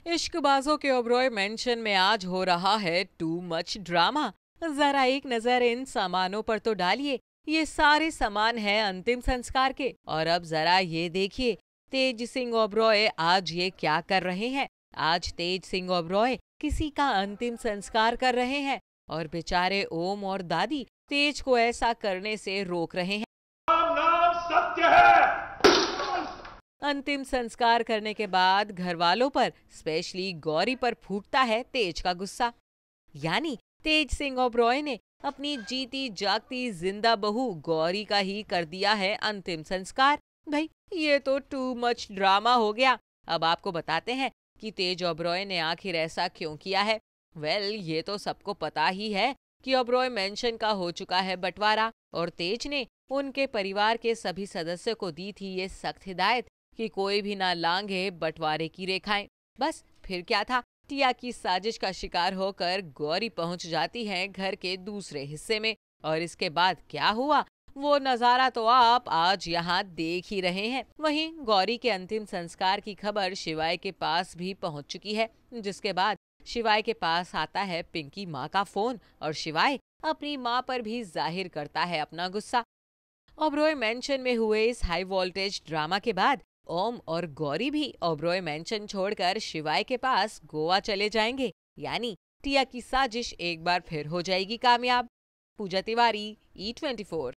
इश्कबाजों के ओबरॉय मेंशन में आज हो रहा है टू मच ड्रामा। जरा एक नजर इन सामानों पर तो डालिए। ये सारे सामान हैं अंतिम संस्कार के। और अब जरा ये देखिए, तेज सिंह ओबरॉय आज ये क्या कर रहे हैं। आज तेज सिंह ओबरॉय किसी का अंतिम संस्कार कर रहे हैं और बेचारे ओम और दादी तेज को ऐसा करने से रोक रहे हैं। राम नाम सत्य है। अंतिम संस्कार करने के बाद घर वालों पर, स्पेशली गौरी पर फूटता है तेज का गुस्सा। यानी तेज सिंह ओबरॉय ने अपनी जीती जागती जिंदा बहू गौरी का ही कर दिया है अंतिम संस्कार। भाई, ये तो टू मच ड्रामा हो गया। अब आपको बताते हैं कि तेज ओबरॉय ने आखिर ऐसा क्यों किया है। ये तो सबको पता ही है कि ओबरॉय मेंशन का हो चुका है बंटवारा और तेज ने उनके परिवार के सभी सदस्यों को दी थी ये सख्त हिदायत कि कोई भी ना लांघे बंटवारे की रेखाएं। बस फिर क्या था, टिया की साजिश का शिकार होकर गौरी पहुंच जाती है घर के दूसरे हिस्से में। और इसके बाद क्या हुआ, वो नजारा तो आप आज यहाँ देख ही रहे हैं। वहीं गौरी के अंतिम संस्कार की खबर शिवाय के पास भी पहुंच चुकी है, जिसके बाद शिवाय के पास आता है पिंकी माँ का फोन और शिवाय अपनी माँ पर भी जाहिर करता है अपना गुस्सा। ओबरॉय मेंशन में हुए इस हाई वोल्टेज ड्रामा के बाद ओम और गौरी भी ओबरॉय मेंशन छोड़कर शिवाय के पास गोवा चले जाएंगे। यानी टिया की साजिश एक बार फिर हो जाएगी कामयाब। पूजा तिवारी, E24।